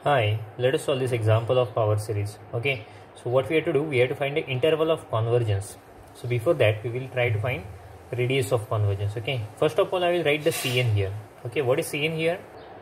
Hi, let us solve this example of power series. Okay, so what we have to do, we have to find the interval of convergence. So before that, we will try to find radius of convergence. Okay, first of all, I will write the Cn here. Okay, what is Cn here?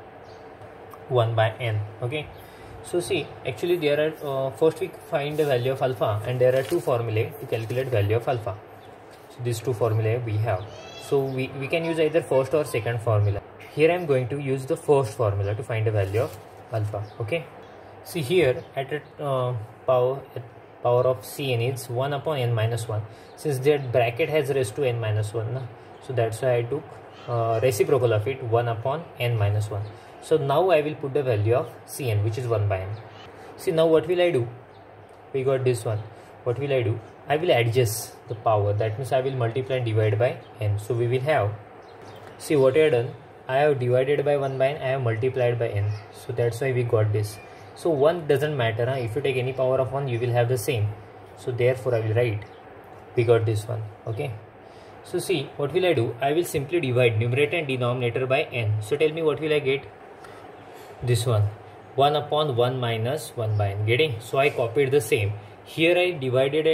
1 by n. Okay, so see, actually there are first we find the value of alpha, and there are two formulae to calculate value of alpha. So these two formulae we have. So we can use either first or second formula. Here I am going to use the first formula to find the value of alpha. Okay, see here at power of Cn is 1 upon n minus 1. Since that bracket has raised to n minus 1, so that's why I took reciprocal of it, 1 upon n minus 1. So now I will put the value of Cn, which is 1 by n. See, now what will I do? We got this one. What will I do? I will adjust the power. That means I will multiply and divide by n. So we will have, see what I have done, I have divided by 1 by n, I have multiplied by n. So that's why we got this. So 1 doesn't matter. If you take any power of 1, you will have the same. So therefore I will write, we got this one. Okay. So see, what will I do? I will simply divide numerator and denominator by n. So tell me what will I get? This one. 1 upon 1 minus 1 by n. Getting? So I copied the same. Here I divided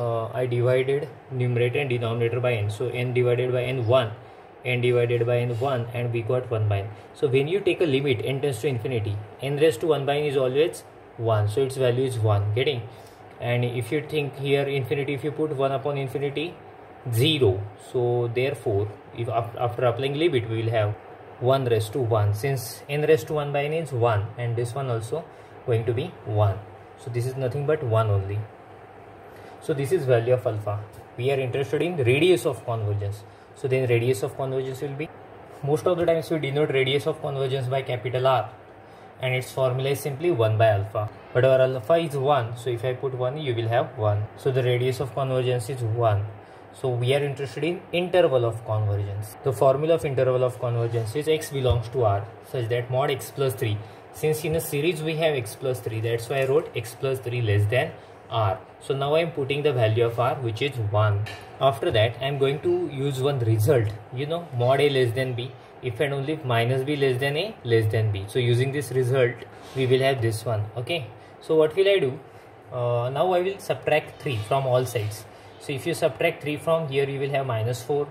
numerator and denominator by n. So n divided by n 1. N divided by n 1, and we got 1 by n. So when you take a limit n tends to infinity, n raised to 1 by n is always 1, so its value is 1. Getting? And if you think here infinity, if you put 1 upon infinity, 0. So therefore if after applying limit, we will have 1 raised to 1, since n raised to 1 by n is 1, and this one also going to be 1. So this is nothing but 1 only. So this is value of alpha. We are interested in radius of convergence. So then radius of convergence will be, most of the times we denote radius of convergence by capital R, and its formula is simply 1 by alpha. But our alpha is 1, so if I put 1, you will have 1. So the radius of convergence is 1. So we are interested in interval of convergence. The formula of interval of convergence is x belongs to R, such that mod x plus 3. Since in a series we have x plus 3, that's why I wrote x plus 3 less than R. So now I am putting the value of R, which is 1. After that, I am going to use one result, mod A less than B, if and only if minus B less than A less than B. So using this result, we will have this one. Okay, so what will I do? Now I will subtract 3 from all sides. So if you subtract 3 from here, you will have minus 4.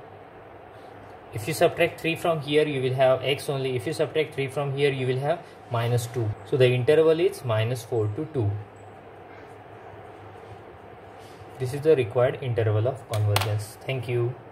If you subtract 3 from here, you will have x only. If you subtract 3 from here, you will have minus 2. So the interval is minus 4 to 2. This is the required interval of convergence. Thank you.